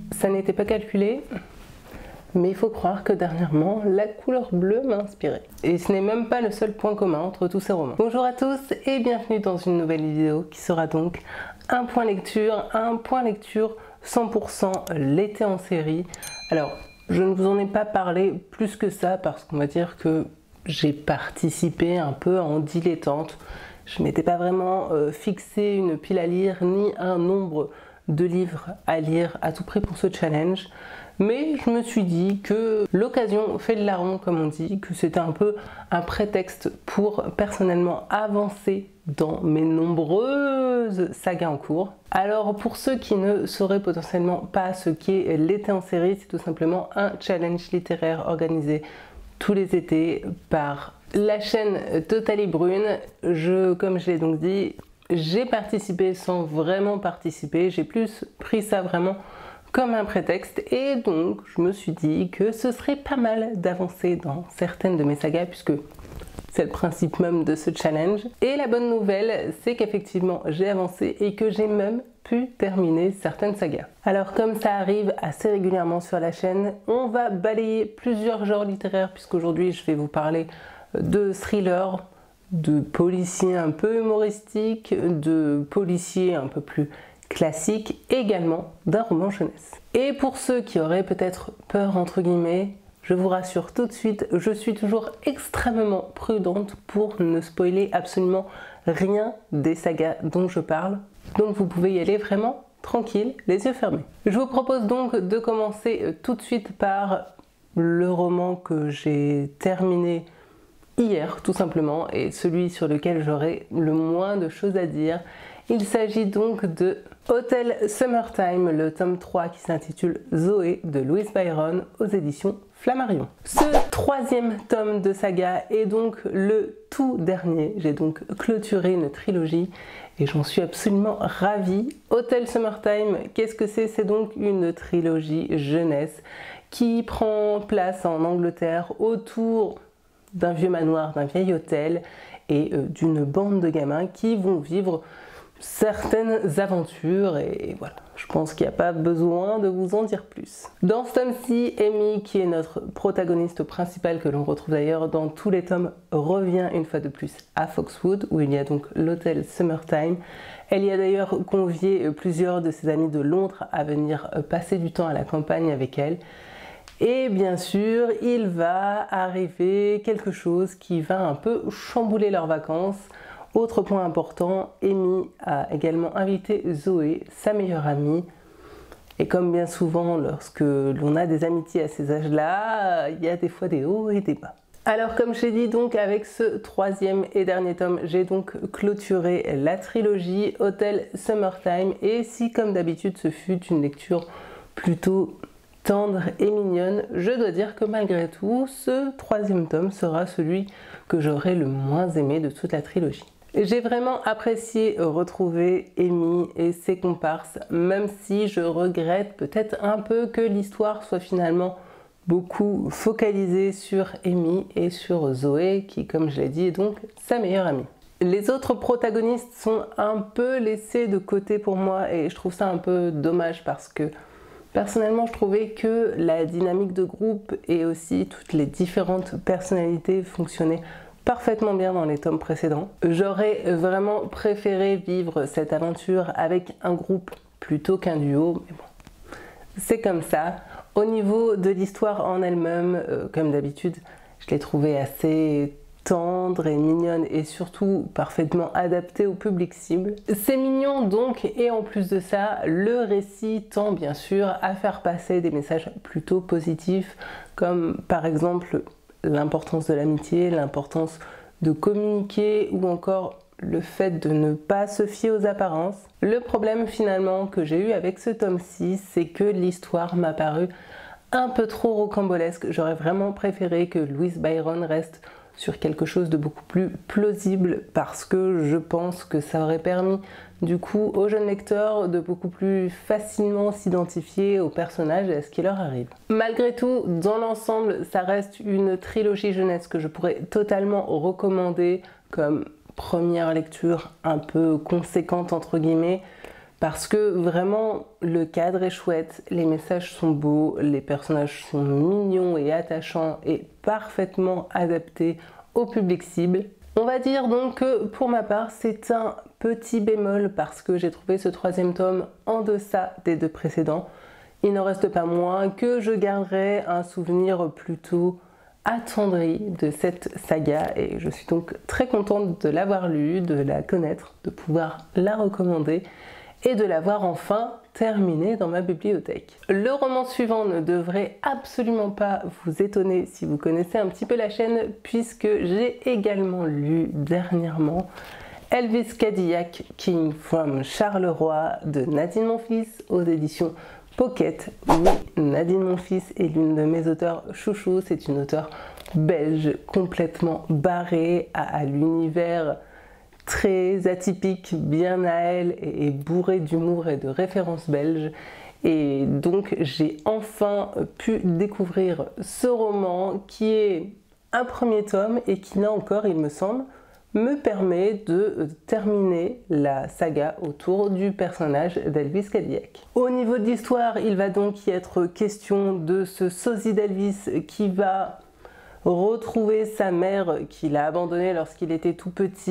Ça n'était pas calculé, mais il faut croire que dernièrement, la couleur bleue m'a inspirée. Et ce n'est même pas le seul point commun entre tous ces romans. Bonjour à tous et bienvenue dans une nouvelle vidéo qui sera donc un point lecture 100% l'été en série. Alors, je ne vous en ai pas parlé plus que ça parce qu'on va dire que j'ai participé un peu en dilettante. Je m'étais pas vraiment fixé une pile à lire ni un nombre de livres à lire à tout prix pour ce challenge. Mais je me suis dit que l'occasion fait le larron, comme on dit, que c'était un peu un prétexte pour personnellement avancer dans mes nombreuses sagas en cours. Alors pour ceux qui ne sauraient potentiellement pas ce qu'est l'été en série, c'est tout simplement un challenge littéraire organisé tous les étés par la chaîne Totaly Brune. Comme je l'ai donc dit, j'ai participé sans vraiment participer, j'ai plus pris ça vraiment comme un prétexte et donc je me suis dit que ce serait pas mal d'avancer dans certaines de mes sagas puisque c'est le principe même de ce challenge. Et la bonne nouvelle, c'est qu'effectivement j'ai avancé et que j'ai même pu terminer certaines sagas. Alors comme ça arrive assez régulièrement sur la chaîne, on va balayer plusieurs genres littéraires puisqu'aujourd'hui je vais vous parler de thrillers, de policiers un peu humoristiques, de policiers un peu plus classique, également d'un roman jeunesse. Et pour ceux qui auraient peut-être peur entre guillemets, je vous rassure tout de suite, je suis toujours extrêmement prudente pour ne spoiler absolument rien des sagas dont je parle. Donc vous pouvez y aller vraiment tranquille, les yeux fermés. Je vous propose donc de commencer tout de suite par le roman que j'ai terminé hier tout simplement et celui sur lequel j'aurai le moins de choses à dire. Il s'agit donc de Hotel Summertime, le tome 3 qui s'intitule Zoé de Louise Byron aux éditions Flammarion. Ce troisième tome de saga est donc le tout dernier. J'ai donc clôturé une trilogie et j'en suis absolument ravie. Hotel Summertime, qu'est-ce que c'est? C'est donc une trilogie jeunesse qui prend place en Angleterre autour d'un vieux manoir, d'un vieil hôtel et d'une bande de gamins qui vont vivre certaines aventures et voilà, je pense qu'il n'y a pas besoin de vous en dire plus. Dans ce tome-ci, Amy, qui est notre protagoniste principale que l'on retrouve d'ailleurs dans tous les tomes, revient une fois de plus à Foxwood où il y a donc l'hôtel Summertime. Elle y a d'ailleurs convié plusieurs de ses amis de Londres à venir passer du temps à la campagne avec elle. Et bien sûr, il va arriver quelque chose qui va un peu chambouler leurs vacances. Autre point important, Amy a également invité Zoé, sa meilleure amie. Et comme bien souvent, lorsque l'on a des amitiés à ces âges-là, il y a des fois des hauts et des bas. Alors comme je l'ai dit, donc avec ce troisième et dernier tome, j'ai donc clôturé la trilogie Hotel Summertime. Et si comme d'habitude ce fut une lecture plutôt tendre et mignonne, je dois dire que malgré tout, ce troisième tome sera celui que j'aurai le moins aimé de toute la trilogie. J'ai vraiment apprécié retrouver Amy et ses comparses, même si je regrette peut-être un peu que l'histoire soit finalement beaucoup focalisée sur Amy et sur Zoé, qui, comme je l'ai dit, est donc sa meilleure amie. Les autres protagonistes sont un peu laissés de côté pour moi et je trouve ça un peu dommage parce que personnellement, je trouvais que la dynamique de groupe et aussi toutes les différentes personnalités fonctionnaient parfaitement bien dans les tomes précédents. J'aurais vraiment préféré vivre cette aventure avec un groupe plutôt qu'un duo, mais bon, c'est comme ça. Au niveau de l'histoire en elle-même, comme d'habitude, je l'ai trouvée assez tendre et mignonne et surtout parfaitement adaptée au public cible. C'est mignon donc et en plus de ça, le récit tend bien sûr à faire passer des messages plutôt positifs comme par exemple l'importance de l'amitié, l'importance de communiquer ou encore le fait de ne pas se fier aux apparences. Le problème finalement que j'ai eu avec ce tome 6, c'est que l'histoire m'a paru un peu trop rocambolesque. J'aurais vraiment préféré que Louise Byron reste sur quelque chose de beaucoup plus plausible parce que je pense que ça aurait permis du coup aux jeunes lecteurs de beaucoup plus facilement s'identifier aux personnages et à ce qui leur arrive. Malgré tout, dans l'ensemble, ça reste une trilogie jeunesse que je pourrais totalement recommander comme première lecture un peu conséquente entre guillemets parce que vraiment le cadre est chouette, les messages sont beaux, les personnages sont mignons et attachants et parfaitement adaptés au public cible. On va dire donc que pour ma part c'est un petit bémol parce que j'ai trouvé ce troisième tome en deçà des deux précédents. Il n'en reste pas moins que je garderai un souvenir plutôt attendri de cette saga et je suis donc très contente de l'avoir lue, de la connaître, de pouvoir la recommander et de l'avoir enfin terminée dans ma bibliothèque. Le roman suivant ne devrait absolument pas vous étonner si vous connaissez un petit peu la chaîne puisque j'ai également lu dernièrement Elvis Cadillac King from Charleroi de Nadine Monfils aux éditions Pocket. Oui, Nadine Monfils est l'une de mes auteurs chouchous, c'est une auteure belge complètement barrée à l'univers très atypique, bien à elle et bourrée d'humour et de références belges. Et donc j'ai enfin pu découvrir ce roman qui est un premier tome et qui là encore, il me semble, me permet de terminer la saga autour du personnage d'Elvis Cadillac. Au niveau de l'histoire, il va donc y être question de ce sosie d'Elvis qui va retrouver sa mère qu'il a abandonnée lorsqu'il était tout petit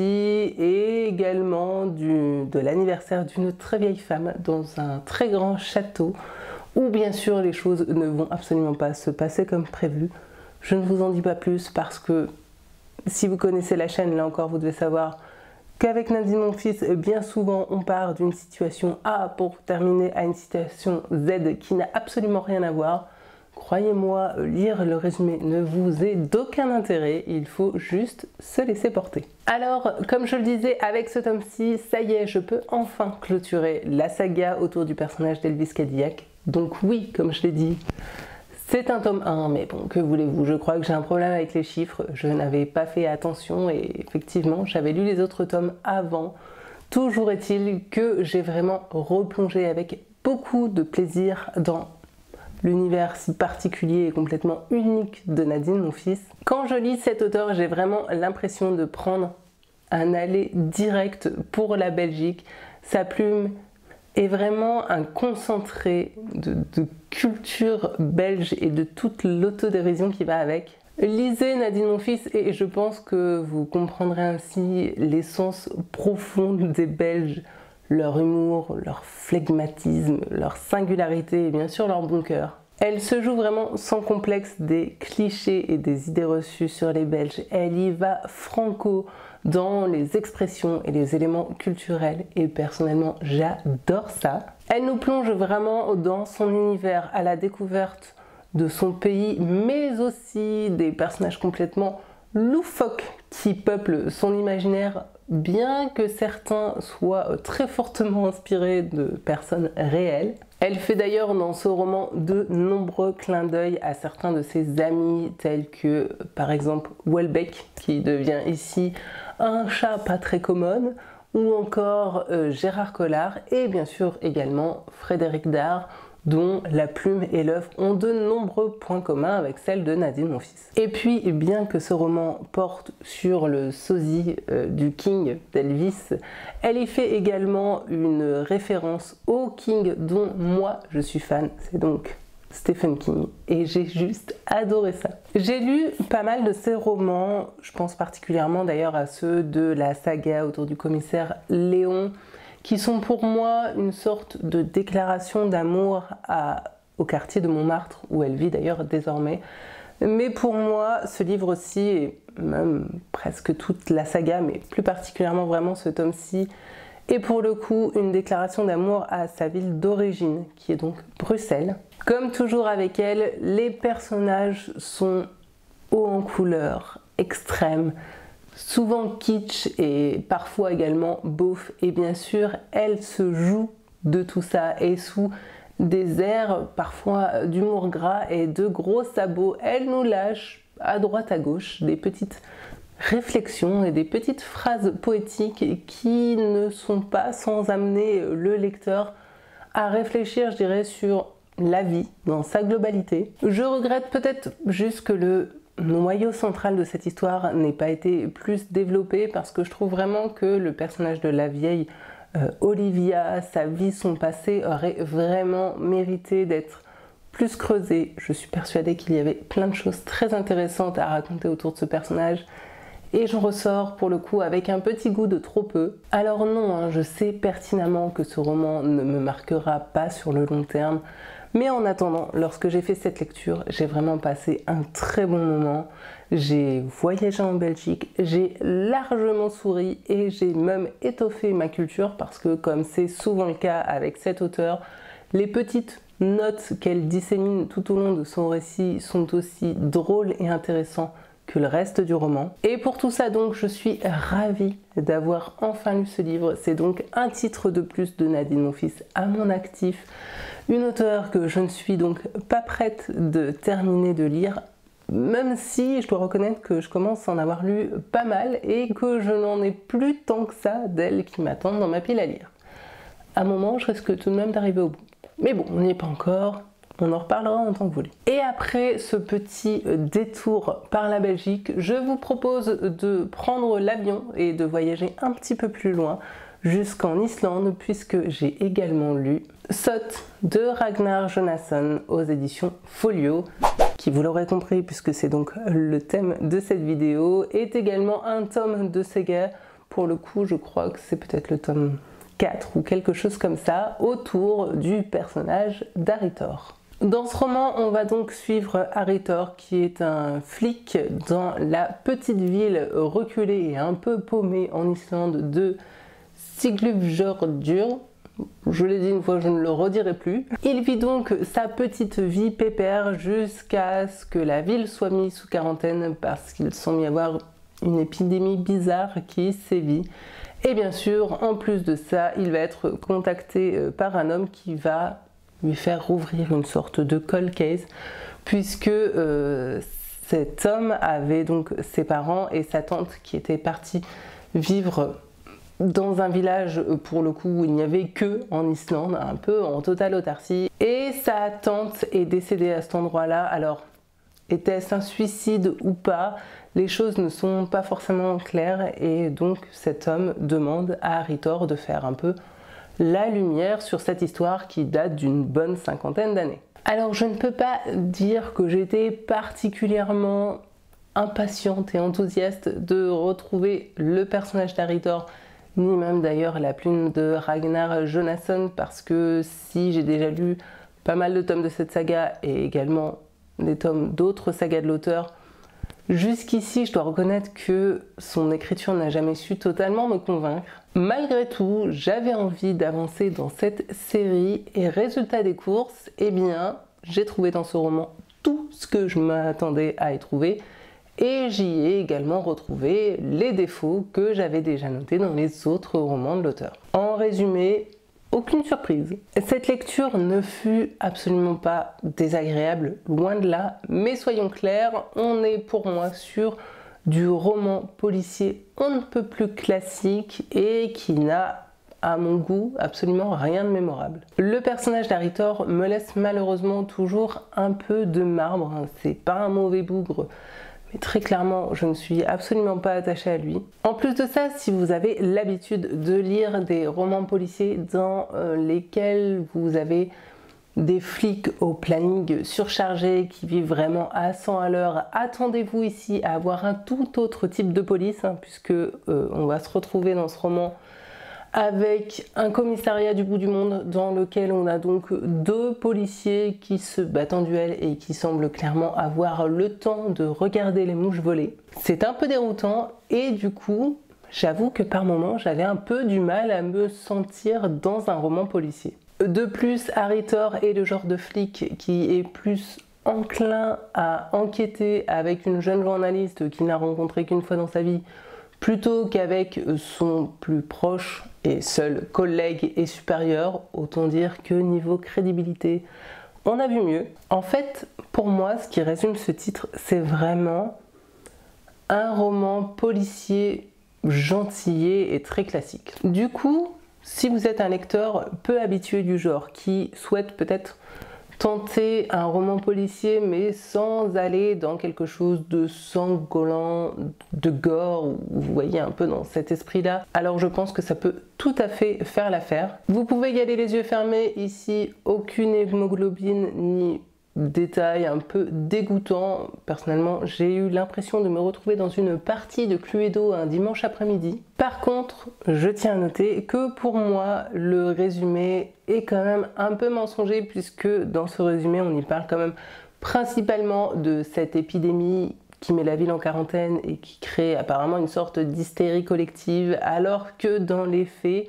et également de l'anniversaire d'une très vieille femme dans un très grand château où bien sûr les choses ne vont absolument pas se passer comme prévu. Je ne vous en dis pas plus parce que si vous connaissez la chaîne, là encore vous devez savoir qu'avec Nadine Monfils, bien souvent on part d'une situation A pour terminer à une situation Z qui n'a absolument rien à voir. Croyez-moi, lire le résumé ne vous est d'aucun intérêt, il faut juste se laisser porter. Alors, comme je le disais, avec ce tome-ci, ça y est, je peux enfin clôturer la saga autour du personnage d'Elvis Cadillac. Donc oui, comme je l'ai dit, c'est un tome 1, mais bon, que voulez-vous, je crois que j'ai un problème avec les chiffres, je n'avais pas fait attention et effectivement, j'avais lu les autres tomes avant. Toujours est-il que j'ai vraiment replongé avec beaucoup de plaisir dans l'univers si particulier et complètement unique de Nadine Monfils. Quand je lis cet auteur, j'ai vraiment l'impression de prendre un aller direct pour la Belgique. Sa plume est vraiment un concentré de culture belge et de toute l'autodérision qui va avec. Lisez Nadine Monfils et je pense que vous comprendrez ainsi l'essence profonde des Belges, leur humour, leur flegmatisme, leur singularité et bien sûr leur bon cœur. Elle se joue vraiment sans complexe des clichés et des idées reçues sur les Belges. Elle y va franco dans les expressions et les éléments culturels et personnellement j'adore ça. Elle nous plonge vraiment dans son univers à la découverte de son pays mais aussi des personnages complètement loufoques qui peuplent son imaginaire, bien que certains soient très fortement inspirés de personnes réelles. Elle fait d'ailleurs dans ce roman de nombreux clins d'œil à certains de ses amis, tels que par exemple Welbeck, qui devient ici un chat pas très commode, ou encore Gérard Collard, et bien sûr également Frédéric Dard, dont la plume et l'œuvre ont de nombreux points communs avec celle de Nadine Monfils. Et puis, bien que ce roman porte sur le sosie du King d'Elvis, elle y fait également une référence au King dont moi je suis fan, c'est donc Stephen King, et j'ai juste adoré ça. J'ai lu pas mal de ses romans, je pense particulièrement d'ailleurs à ceux de la saga autour du commissaire Léon, qui sont pour moi une sorte de déclaration d'amour au quartier de Montmartre, où elle vit d'ailleurs désormais. Mais pour moi, ce livre aussi, et même presque toute la saga, mais plus particulièrement vraiment ce tome-ci, est pour le coup une déclaration d'amour à sa ville d'origine, qui est donc Bruxelles. Comme toujours avec elle, les personnages sont hauts en couleur, extrêmes, souvent kitsch et parfois également beauf, et bien sûr elle se joue de tout ça et sous des airs parfois d'humour gras et de gros sabots, elle nous lâche à droite à gauche des petites réflexions et des petites phrases poétiques qui ne sont pas sans amener le lecteur à réfléchir, je dirais, sur la vie dans sa globalité. Je regrette peut-être juste que le noyau central de cette histoire n'ait pas été plus développé parce que je trouve vraiment que le personnage de la vieille Olivia, sa vie, son passé aurait vraiment mérité d'être plus creusé. Je suis persuadée qu'il y avait plein de choses très intéressantes à raconter autour de ce personnage. Et j'en ressors pour le coup avec un petit goût de trop peu. Alors non, hein, je sais pertinemment que ce roman ne me marquera pas sur le long terme, mais en attendant, lorsque j'ai fait cette lecture, j'ai vraiment passé un très bon moment. J'ai voyagé en Belgique, j'ai largement souri et j'ai même étoffé ma culture parce que, comme c'est souvent le cas avec cet auteur, les petites notes qu'elle dissémine tout au long de son récit sont aussi drôles et intéressants que le reste du roman. Et pour tout ça donc, je suis ravie d'avoir enfin lu ce livre. C'est donc un titre de plus de Nadine Monfils à mon actif. Une auteure que je ne suis donc pas prête de terminer de lire, même si je dois reconnaître que je commence à en avoir lu pas mal et que je n'en ai plus tant que ça d'elles qui m'attendent dans ma pile à lire. À un moment, je risque tout de même d'arriver au bout. Mais bon, on n'y est pas encore. On en reparlera en temps voulu. Et après ce petit détour par la Belgique, je vous propose de prendre l'avion et de voyager un petit peu plus loin jusqu'en Islande, puisque j'ai également lu Sot de Ragnar Jonasson aux éditions Folio, qui, vous l'aurez compris puisque c'est donc le thème de cette vidéo, est également un tome de saga. Pour le coup, je crois que c'est peut-être le tome 4 ou quelque chose comme ça, autour du personnage d'Aritor. Dans ce roman, on va donc suivre Aritor, qui est un flic dans la petite ville reculée et un peu paumée en Islande de Siglufjordur. Je l'ai dit une fois, je ne le redirai plus. Il vit donc sa petite vie pépère jusqu'à ce que la ville soit mise sous quarantaine parce qu'il semble y avoir une épidémie bizarre qui sévit. Et bien sûr, en plus de ça, il va être contacté par un homme qui va lui faire rouvrir une sorte de cold case, puisque cet homme avait donc ses parents et sa tante qui étaient partis vivre dans un village, pour le coup, où il n'y avait que en Islande, un peu en totale autarcie. Et sa tante est décédée à cet endroit-là. Alors, était-ce un suicide ou pas? Les choses ne sont pas forcément claires et donc cet homme demande à Aritor de faire un peu la lumière sur cette histoire qui date d'une bonne cinquantaine d'années. Alors je ne peux pas dire que j'étais particulièrement impatiente et enthousiaste de retrouver le personnage d'Aritor, ni même d'ailleurs la plume de Ragnar Jonasson, parce que si j'ai déjà lu pas mal de tomes de cette saga et également des tomes d'autres sagas de l'auteur, jusqu'ici, je dois reconnaître que son écriture n'a jamais su totalement me convaincre. Malgré tout, j'avais envie d'avancer dans cette série et résultat des courses, eh bien, j'ai trouvé dans ce roman tout ce que je m'attendais à y trouver et j'y ai également retrouvé les défauts que j'avais déjà notés dans les autres romans de l'auteur. En résumé, aucune surprise. Cette lecture ne fut absolument pas désagréable, loin de là, mais soyons clairs, on est pour moi sur du roman policier on ne peut plus classique et qui n'a, à mon goût, absolument rien de mémorable. Le personnage d'Aritor me laisse malheureusement toujours un peu de marbre, hein. C'est pas un mauvais bougre, mais très clairement, je ne suis absolument pas attachée à lui. En plus de ça, si vous avez l'habitude de lire des romans policiers dans lesquels vous avez des flics au planning surchargé qui vivent vraiment à 100 à l'heure, attendez-vous ici à avoir un tout autre type de police, hein, puisque on va se retrouver dans ce roman avec un commissariat du bout du monde dans lequel on a donc deux policiers qui se battent en duel et qui semblent clairement avoir le temps de regarder les mouches voler. C'est un peu déroutant et du coup, j'avoue que par moments, j'avais un peu du mal à me sentir dans un roman policier. De plus, Aritor est le genre de flic qui est plus enclin à enquêter avec une jeune journaliste qu'il n'a rencontrée qu'une fois dans sa vie, plutôt qu'avec son plus proche et seul collègue et supérieur. Autant dire que niveau crédibilité, on a vu mieux. En fait, pour moi, ce qui résume ce titre, c'est vraiment un roman policier gentillé et très classique. Du coup, si vous êtes un lecteur peu habitué du genre, qui souhaite peut-être tenter un roman policier mais sans aller dans quelque chose de sanglant, de gore, vous voyez un peu dans cet esprit-là, alors je pense que ça peut tout à fait faire l'affaire. Vous pouvez y aller les yeux fermés, ici aucune hémoglobine ni détail un peu dégoûtant. Personnellement, j'ai eu l'impression de me retrouver dans une partie de Cluedo un dimanche après-midi. Par contre, je tiens à noter que pour moi, le résumé est quand même un peu mensonger puisque dans ce résumé, on y parle quand même principalement de cette épidémie qui met la ville en quarantaine et qui crée apparemment une sorte d'hystérie collective, alors que dans les faits,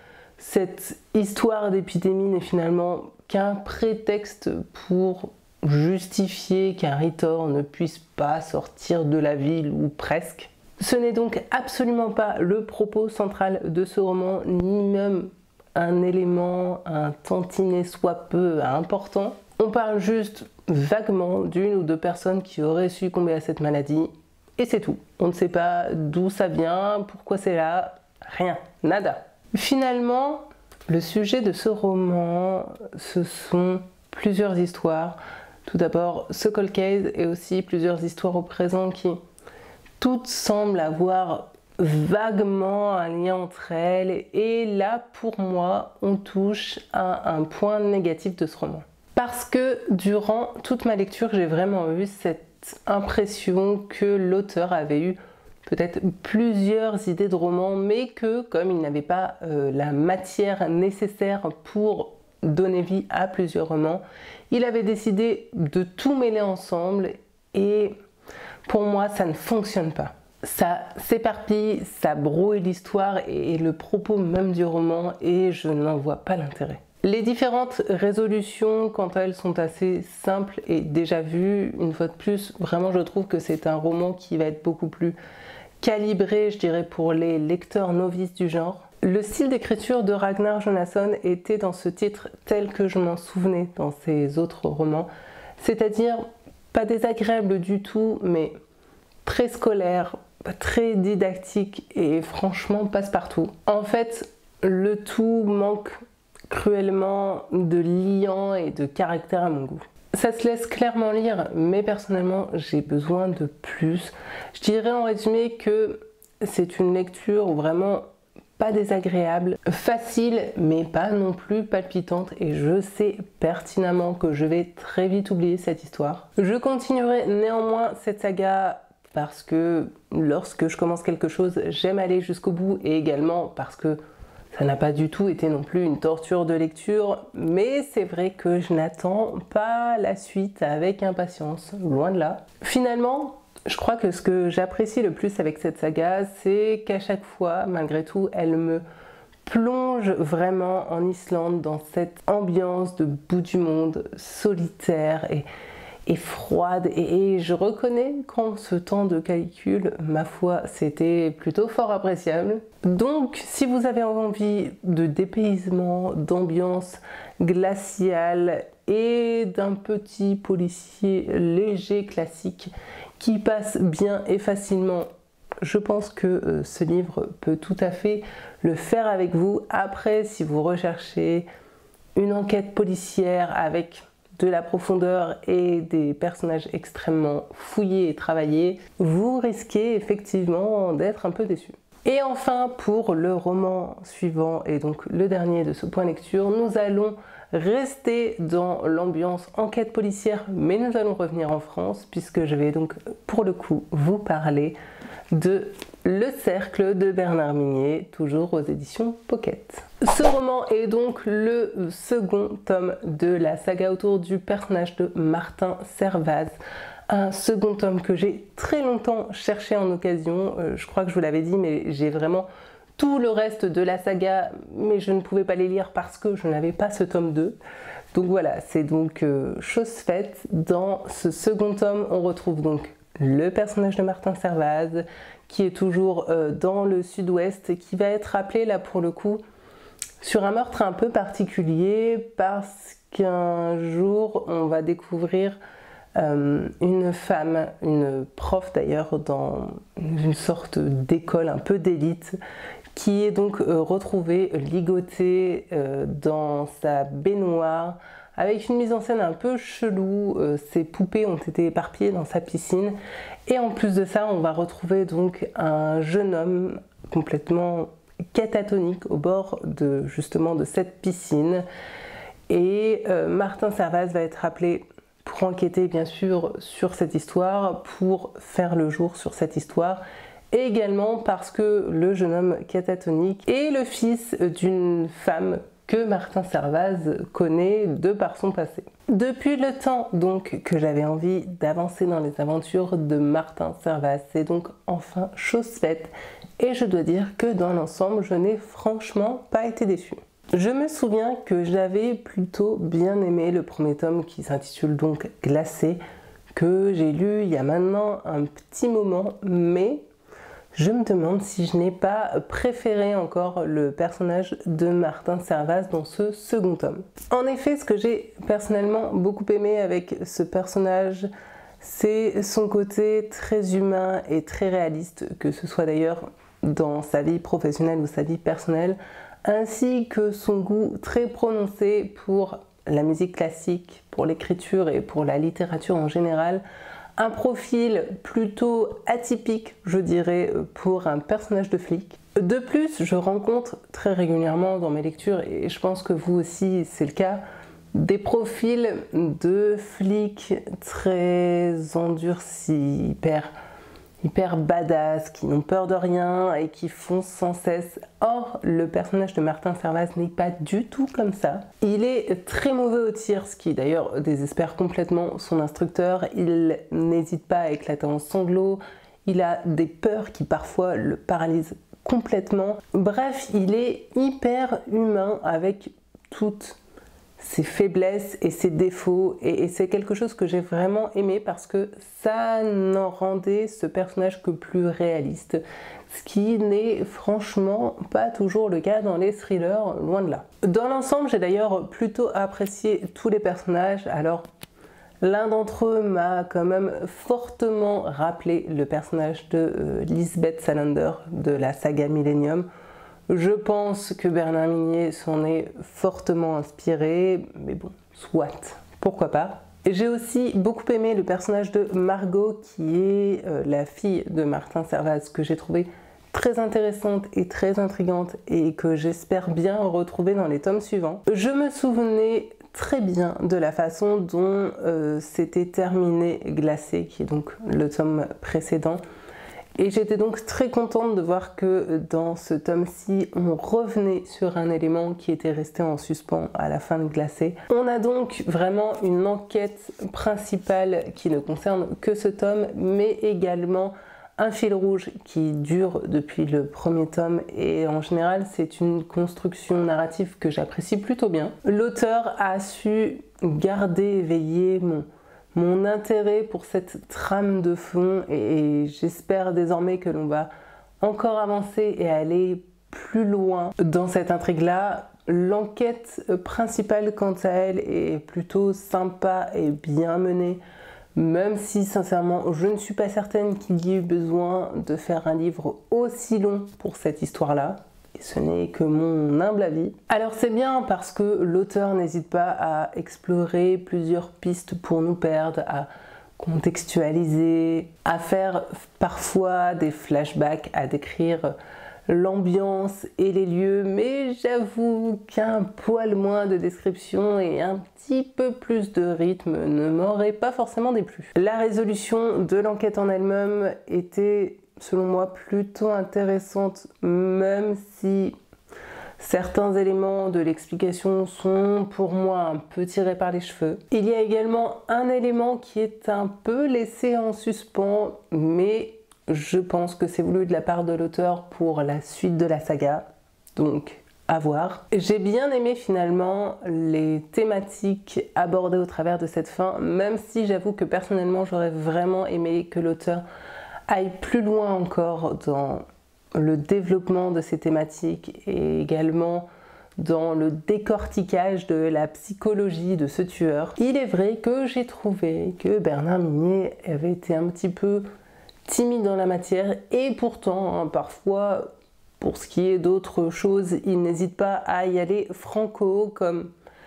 cette histoire d'épidémie n'est finalement qu'un prétexte pour justifier qu'un Ritor ne puisse pas sortir de la ville, ou presque. Ce n'est donc absolument pas le propos central de ce roman, ni même un élément, un tantinet soit peu important. On parle juste vaguement d'une ou deux personnes qui auraient succombé à cette maladie, et c'est tout. On ne sait pas d'où ça vient, pourquoi c'est là, rien, nada. Finalement, le sujet de ce roman, ce sont plusieurs histoires. Tout d'abord, ce cold case et aussi plusieurs histoires au présent qui toutes semblent avoir vaguement un lien entre elles. Et là, pour moi, on touche à un point négatif de ce roman. Parce que durant toute ma lecture, j'ai vraiment eu cette impression que l'auteur avait eu peut-être plusieurs idées de romans, mais que comme il n'avait pas la matière nécessaire pour donner vie à plusieurs romans, il avait décidé de tout mêler ensemble et pour moi ça ne fonctionne pas. Ça s'éparpille, ça brouille l'histoire et le propos même du roman et je n'en vois pas l'intérêt. Les différentes résolutions, quant à elles, sont assez simples et déjà vues. Une fois de plus, vraiment je trouve que c'est un roman qui va être beaucoup plus calibré, je dirais, pour les lecteurs novices du genre. Le style d'écriture de Ragnar Jonasson était dans ce titre tel que je m'en souvenais dans ses autres romans, c'est-à-dire pas désagréable du tout, mais très scolaire, très didactique et franchement passe-partout. En fait, le tout manque cruellement de liant et de caractère à mon goût. Ça se laisse clairement lire, mais personnellement j'ai besoin de plus. Je dirais en résumé que c'est une lecture vraiment pas désagréable, facile mais pas non plus palpitante et je sais pertinemment que je vais très vite oublier cette histoire. Je continuerai néanmoins cette saga parce que lorsque je commence quelque chose, j'aime aller jusqu'au bout et également parce que ça n'a pas du tout été non plus une torture de lecture, mais c'est vrai que je n'attends pas la suite avec impatience, loin de là. Finalement, je crois que ce que j'apprécie le plus avec cette saga, c'est qu'à chaque fois, malgré tout, elle me plonge vraiment en Islande dans cette ambiance de bout du monde, solitaire et froide et je reconnais qu'en ce temps de calcul, ma foi, c'était plutôt fort appréciable. Donc si vous avez envie de dépaysement, d'ambiance glaciale et d'un petit policier léger classique qui passe bien et facilement, je pense que ce livre peut tout à fait le faire avec vous. Après, si vous recherchez une enquête policière avec de la profondeur et des personnages extrêmement fouillés et travaillés, vous risquez effectivement d'être un peu déçu. Et enfin, pour le roman suivant et donc le dernier de ce point lecture, nous allons rester dans l'ambiance enquête policière, mais nous allons revenir en France puisque je vais donc pour le coup vous parler de Le Cercle de Bernard Mignot, toujours aux éditions Pocket. Ce roman est donc le second tome de la saga autour du personnage de Martin Servaz. Un second tome que j'ai très longtemps cherché en occasion, je crois que je vous l'avais dit, mais j'ai vraiment tout le reste de la saga, mais je ne pouvais pas les lire parce que je n'avais pas ce tome 2. Donc voilà, c'est donc chose faite. Dans ce second tome, on retrouve donc le personnage de Martin Servaz, qui est toujours dans le sud-ouest, qui va être appelé là pour le coup sur un meurtre un peu particulier parce qu'un jour on va découvrir une femme, une prof d'ailleurs dans une sorte d'école un peu d'élite, qui est donc retrouvée ligotée dans sa baignoire avec une mise en scène un peu chelou. Ces poupées ont été éparpillées dans sa piscine. Et en plus de ça, on va retrouver donc un jeune homme complètement catatonique au bord justement de cette piscine. Et Martin Servaz va être appelé pour enquêter bien sûr sur cette histoire, pour faire le jour sur cette histoire, et également parce que le jeune homme catatonique est le fils d'une femme que Martin Servaz connaît de par son passé. Depuis le temps donc que j'avais envie d'avancer dans les aventures de Martin Servaz, c'est donc enfin chose faite, et je dois dire que dans l'ensemble, je n'ai franchement pas été déçue. Je me souviens que j'avais plutôt bien aimé le premier tome qui s'intitule donc Glacé, que j'ai lu il y a maintenant un petit moment, mais je me demande si je n'ai pas préféré encore le personnage de Martin Servaz dans ce second tome. En effet, ce que j'ai personnellement beaucoup aimé avec ce personnage, c'est son côté très humain et très réaliste, que ce soit d'ailleurs dans sa vie professionnelle ou sa vie personnelle, ainsi que son goût très prononcé pour la musique classique, pour l'écriture et pour la littérature en général. Un profil plutôt atypique, je dirais, pour un personnage de flic. De plus, je rencontre très régulièrement dans mes lectures, et je pense que vous aussi c'est le cas, des profils de flics très endurcis, hyper badass, qui n'ont peur de rien et qui foncent sans cesse. Or, le personnage de Martin Servaz n'est pas du tout comme ça. Il est très mauvais au tir, ce qui d'ailleurs désespère complètement son instructeur. Il n'hésite pas à éclater en sanglots. Il a des peurs qui parfois le paralysent complètement. Bref, il est hyper humain avec toutes ses faiblesses et ses défauts, et c'est quelque chose que j'ai vraiment aimé parce que ça n'en rendait ce personnage que plus réaliste, ce qui n'est franchement pas toujours le cas dans les thrillers, loin de là. Dans l'ensemble, j'ai d'ailleurs plutôt apprécié tous les personnages. Alors l'un d'entre eux m'a quand même fortement rappelé le personnage de Lisbeth Salander de la saga Millennium. Je pense que Bernard Minet s'en est fortement inspiré, mais bon, soit, pourquoi pas. J'ai aussi beaucoup aimé le personnage de Margot, qui est la fille de Martin Servaz, que j'ai trouvé très intéressante et très intrigante, et que j'espère bien retrouver dans les tomes suivants. Je me souvenais très bien de la façon dont s'était terminé Glacé, qui est donc le tome précédent. Et j'étais donc très contente de voir que dans ce tome-ci, on revenait sur un élément qui était resté en suspens à la fin de Glacé. On a donc vraiment une enquête principale qui ne concerne que ce tome, mais également un fil rouge qui dure depuis le premier tome, et en général c'est une construction narrative que j'apprécie plutôt bien. L'auteur a su garder éveillé mon intérêt pour cette trame de fond, et j'espère désormais que l'on va encore avancer et aller plus loin dans cette intrigue-là. L'enquête principale, quant à elle, est plutôt sympa et bien menée, même si sincèrement je ne suis pas certaine qu'il y ait eu besoin de faire un livre aussi long pour cette histoire-là. Et ce n'est que mon humble avis. Alors c'est bien parce que l'auteur n'hésite pas à explorer plusieurs pistes pour nous perdre, à contextualiser, à faire parfois des flashbacks, à décrire l'ambiance et les lieux, mais j'avoue qu'un poil moins de description et un petit peu plus de rythme ne m'aurait pas forcément déplu. La résolution de l'enquête en elle-même était, selon moi, plutôt intéressante, même si certains éléments de l'explication sont pour moi un peu tirés par les cheveux. Il y a également un élément qui est un peu laissé en suspens, mais je pense que c'est voulu de la part de l'auteur pour la suite de la saga, donc à voir. J'ai bien aimé finalement les thématiques abordées au travers de cette fin, même si j'avoue que personnellement j'aurais vraiment aimé que l'auteur aille plus loin encore dans le développement de ces thématiques et également dans le décortiquage de la psychologie de ce tueur. Il est vrai que j'ai trouvé que Bernard Minet avait été un petit peu timide dans la matière, et pourtant parfois, pour ce qui est d'autres choses, il n'hésite pas à y aller franco, comme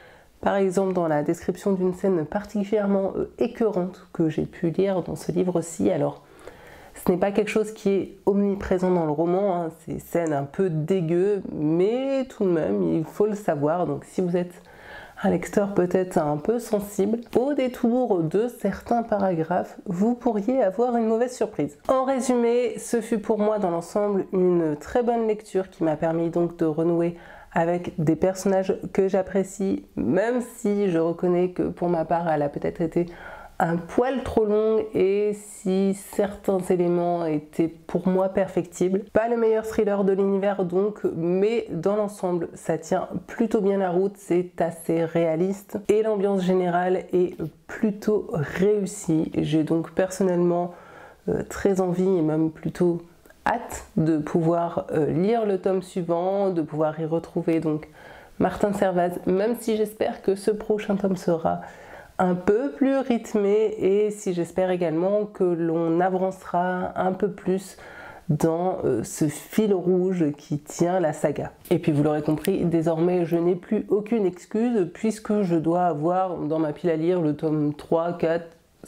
Par exemple, dans la description d'une scène particulièrement écœurante que j'ai pu lire dans ce livre-ci. Alors, ce n'est pas quelque chose qui est omniprésent dans le roman, hein. Ces scènes un peu dégueu, mais tout de même, il faut le savoir. Donc si vous êtes un lecteur peut-être un peu sensible, au détour de certains paragraphes, vous pourriez avoir une mauvaise surprise. En résumé, ce fut pour moi dans l'ensemble une très bonne lecture qui m'a permis donc de renouer avec des personnages que j'apprécie, même si je reconnais que pour ma part, elle a peut-être été un poil trop longue et si certains éléments étaient pour moi perfectibles. Pas le meilleur thriller de l'univers donc, mais dans l'ensemble ça tient plutôt bien la route, c'est assez réaliste et l'ambiance générale est plutôt réussie. J'ai donc personnellement très envie et même plutôt hâte de pouvoir lire le tome suivant, de pouvoir y retrouver donc Martin Servaz, même si j'espère que ce prochain tome sera un peu plus rythmé et si j'espère également que l'on avancera un peu plus dans ce fil rouge qui tient la saga. Et puis vous l'aurez compris, désormais je n'ai plus aucune excuse puisque je dois avoir dans ma pile à lire le tome 3, 4,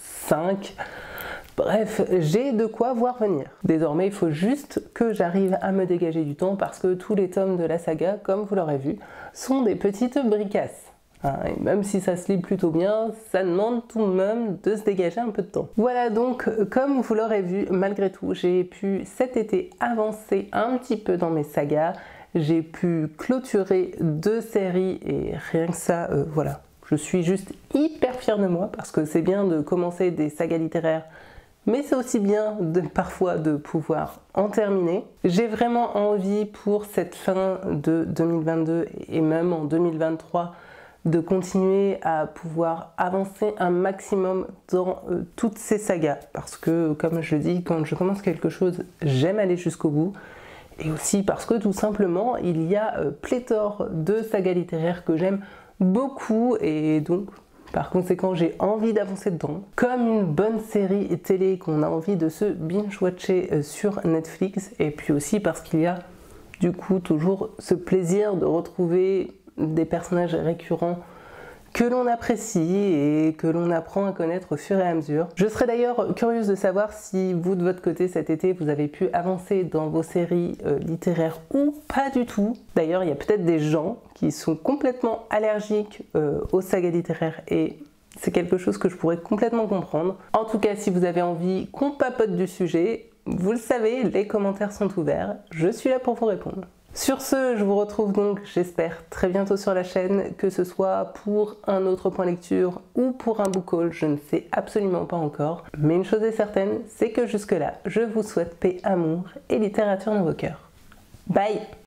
5... Bref, j'ai de quoi voir venir. Désormais, il faut juste que j'arrive à me dégager du temps parce que tous les tomes de la saga, comme vous l'aurez vu, sont des petites bricasses. Et même si ça se lit plutôt bien, ça demande tout de même de se dégager un peu de temps. Voilà donc, comme vous l'aurez vu, malgré tout, j'ai pu cet été avancer un petit peu dans mes sagas. J'ai pu clôturer 2 séries et rien que ça, voilà. Je suis juste hyper fière de moi parce que c'est bien de commencer des sagas littéraires, mais c'est aussi bien parfois de pouvoir en terminer. J'ai vraiment envie pour cette fin de 2022 et même en 2023 de continuer à pouvoir avancer un maximum dans toutes ces sagas. Parce que, comme je le dis, quand je commence quelque chose, j'aime aller jusqu'au bout. Et aussi parce que tout simplement, il y a pléthore de sagas littéraires que j'aime beaucoup et donc par conséquent j'ai envie d'avancer dedans. Comme une bonne série télé qu'on a envie de se binge-watcher sur Netflix et puis aussi parce qu'il y a du coup toujours ce plaisir de retrouver des personnages récurrents que l'on apprécie et que l'on apprend à connaître au fur et à mesure. Je serais d'ailleurs curieuse de savoir si vous, de votre côté, cet été, vous avez pu avancer dans vos séries littéraires ou pas du tout. D'ailleurs, il y a peut-être des gens qui sont complètement allergiques aux sagas littéraires et c'est quelque chose que je pourrais complètement comprendre. En tout cas, si vous avez envie qu'on papote du sujet, vous le savez, les commentaires sont ouverts. Je suis là pour vous répondre. Sur ce, je vous retrouve donc, j'espère, très bientôt sur la chaîne, que ce soit pour un autre point lecture ou pour un book haul, je ne sais absolument pas encore. Mais une chose est certaine, c'est que jusque-là, je vous souhaite paix, amour et littérature dans vos cœurs. Bye!